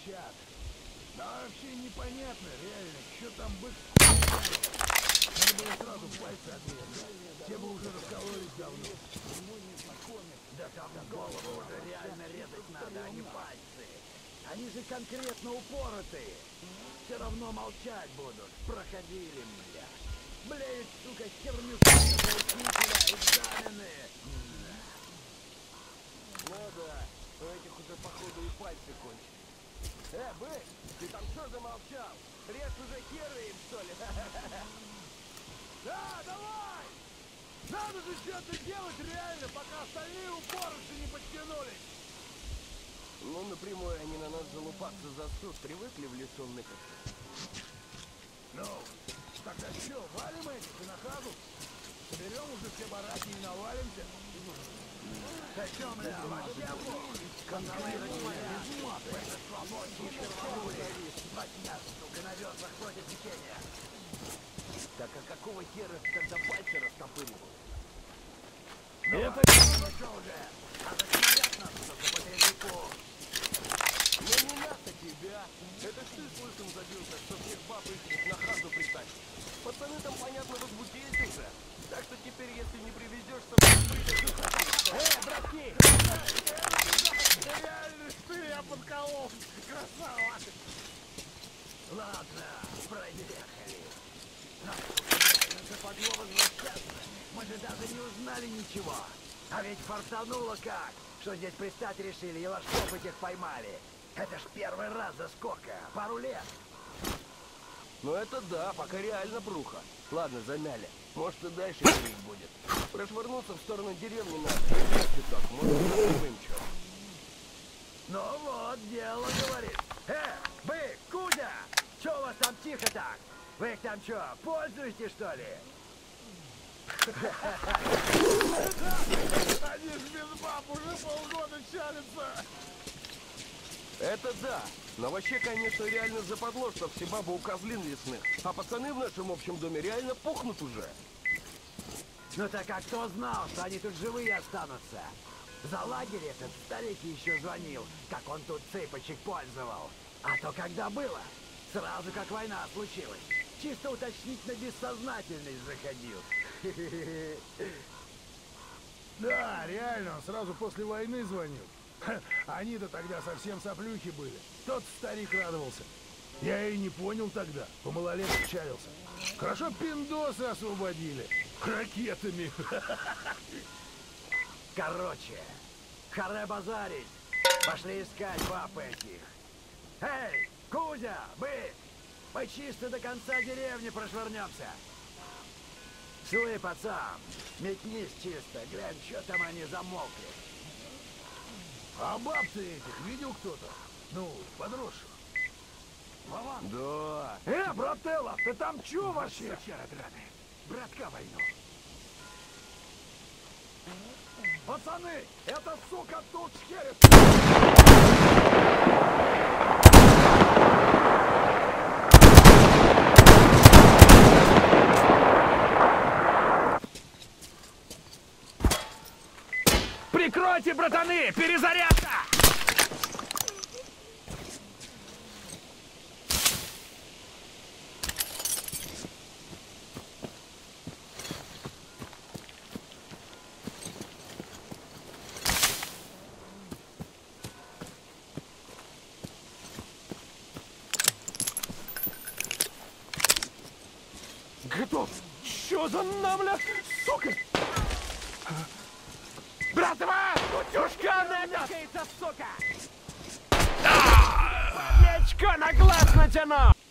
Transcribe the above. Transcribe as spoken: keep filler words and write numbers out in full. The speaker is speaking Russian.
молчат. Да вообще непонятно, реально, что там бык с Надо было сразу пальцы отрезать. Те бы уже раскололись давно. Да там голову уже реально резать надо, а не пальцы. Они же конкретно упоротые. Все равно молчать будут. Проходили, бля. Блеют, сука, херню для учителя, экзамены. Ну да, у этих уже походу и пальцы кончились. Э, бык, ты там что замолчал? Режь уже херы им, что ли? Да, давай! Надо же что-то делать реально, пока остальные упоротцы не подтянулись. Ну, напрямую они на нас залупаться за суд привыкли в лесу ныкаться. Ну, тогда что, валим этих и на хазу? Соберем уже все бараки и навалимся. Зачем, бля, вообще похуй? Контролируйте без маты. Это свободнее первогули. Два дня, сука, на вёслах против течения. Так а какого хера тогда пальцы растопыривают? Ну, это ну что уже? Надо снаряд нас, сука, по трезвику. Ну не надо тебя. Это ж ты слышим забился, что всех баб их на хазу притащит. Пацаны там, понятно, возбудились уже. Так что теперь, если не привезешь, то Э, братки! Реально, ты, я подколол. Красава! Ладно, проехали. Нас, реально западло возвращаться. Мы же даже не узнали ничего. А ведь фартануло как, что здесь пристать решили и ложков этих поймали. Это ж первый раз за сколько? Пару лет. Ну это да, пока реально бруха. Ладно, замяли. Может и дальше жить будет. Прошвырнуться в сторону деревни надо. Если так, может и что. Ну вот, дело говорит. Э, бык, Кузя! Чё у вас там тихо так? Вы их там чё, пользуете что ли? Они ж без баб уже полгода чалятся. Это да. Но вообще, конечно, реально западло, что все бабы у козлин лесных. А пацаны в нашем общем доме реально пухнут уже. Ну так а кто знал, что они тут живые останутся? За лагерь этот старик еще звонил, как он тут цыпочек пользовал. А то когда было? Сразу как война случилась. Чисто уточнить на бессознательность заходил. Да, реально, он сразу после войны звонил. Они-то тогда совсем соплюхи были. Тот старик радовался. Я и не понял тогда, по малолетке чалился. Хорошо пиндосы освободили. Ракетами. Короче, харе базарить. Пошли искать баб этих. Эй, Кузя, бык! Мы чисто до конца деревни прошвырнемся. Слышь, пацан, метнись чисто, глянь, что там они замолкли. А баб-то этих видел кто-то? Ну, подросших. Вован! Да. Э, брателло, ты там чё вообще? Братка войну. Пацаны, эта сука тут херит! Прикройте, братаны! Перезарядка! Готов! Чё за намля, сука? Братва! Тушка намекается, сука! Плечко на глаз натяну!